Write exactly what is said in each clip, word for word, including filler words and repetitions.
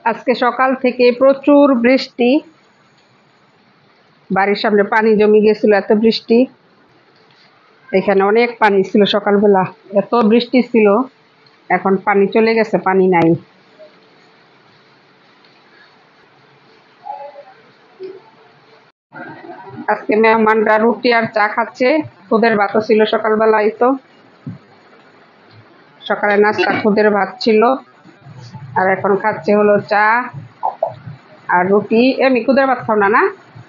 আজকে সকাল থেকে প্রচুর বৃষ্টি, বাড়ির সামনে পানি জমে গেছিল, এত বৃষ্টি। এখানে অনেক পানি ছিল সকালবেলা, এত বৃষ্টি ছিল। এখন পানি চলে গেছে, পানি নাই। আজকে মেহমানরা রুটি আর চা খাচ্ছে, খুদের ভাতও ছিল সকালবেলায়। তো সকালে নাস্তা খুদের ভাত ছিল, আর এখন খাচ্ছে হলো চা আর রুটি। এমনি খুদের ভাত খাও না? না,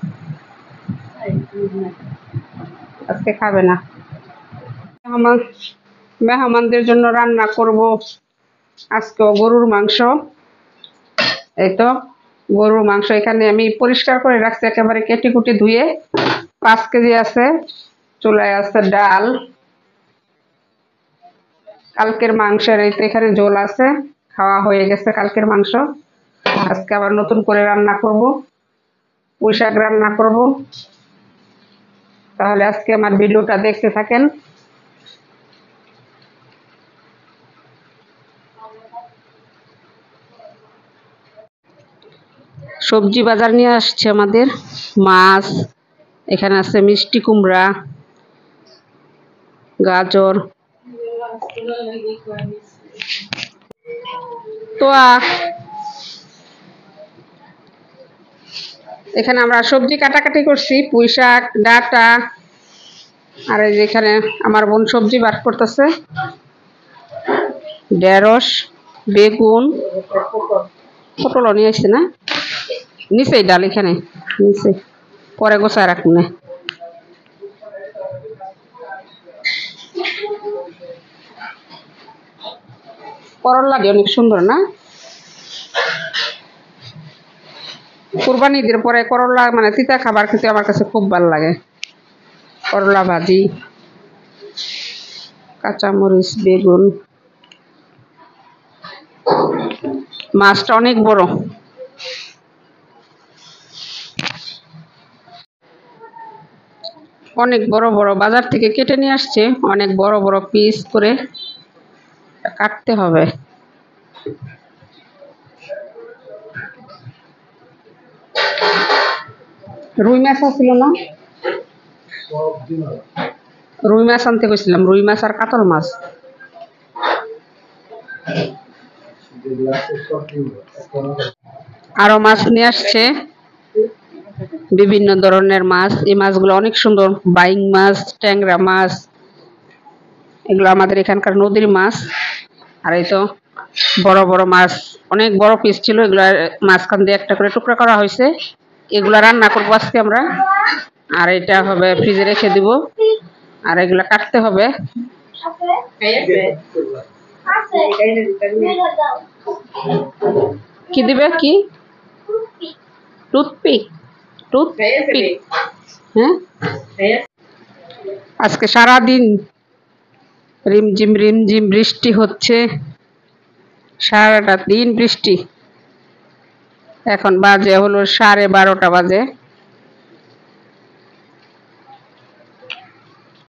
আজকে খাবে না। মেহমান মেহমানদের জন্য রান্না করব আজকে গরুর মাংস। এই তো গরুর মাংস এখানে আমি পরিষ্কার করে রাখছি, একেবারে কেটে কুটে ধুয়ে। পাঁচ কেজি আছে। চুলায় আছে ডাল, কালকের মাংসের এই তো এখানে ঝোল আছে, খাওয়া হয়ে গেছে কালকের মাংস। আজকে আবার নতুন করে রান্না করব, পুঁই শাক রান্না করব। তাহলে আজকে আমার ভিডিওটা দেখতে থাকেন। সবজি বাজার নিয়ে আসছে আমাদের, মাছ, এখানে আছে মিষ্টি কুমড়া, গাজর, তো এখানে আমরা সবজি কাটাকাটি করছি, পুঁই শাক, ডাঁটা, আর এই যেখানে আমার বোন সবজি বাট করতেছে, ঢেঁড়স, বেগুন, পটল নিয়ে আসছে না, নিচে ডাল এখানে নিচে, পরে গোছায় রাখুন। করল্লাটি অনেক সুন্দর না? কুরবানি ঈদের পরে করল্লা মানে তিতা খাবার খেতে আমার কাছে খুব ভালো লাগে। করলা ভাজি, কাঁচামরিচ, বেগুন। মাছটা অনেক বড়, অনেক বড় বড়, বাজার থেকে কেটে নিয়ে আসছে, অনেক বড় বড় পিস করে কাটতে হবে। রুই মাছ ছিল না? রুই মাছ আনতে গেছিলাম, রুই মাছ আর কাতল মাছ। আরো মাছ নিয়ে আসছে, বিভিন্ন ধরনের মাছ। এই মাছগুলো অনেক সুন্দর, বাইং মাছ, ট্যাংরা মাছ, এগুলো আমাদের এখানকার নদীর মাছ। আর এই তো বড় বড় মাছ, অনেক বড় পিস ছিল, এগুলো মাঝখান দিয়ে একটা করে টুকরা করা হয়েছে। এগুলা রান্না করবো আজকে আমরা, আর এটা হবে ফ্রিজে রেখে দিব। আর এগুলা কাটতে হবে। কি দিবে? কি টুথপিক? টুথপিক, হ্যাঁ। আজকে সারাদিন রিমঝিম রিমঝিম বৃষ্টি হচ্ছে, সারাটা দিন বৃষ্টি। এখন বাজে হলো সাড়ে বারোটা বাজে।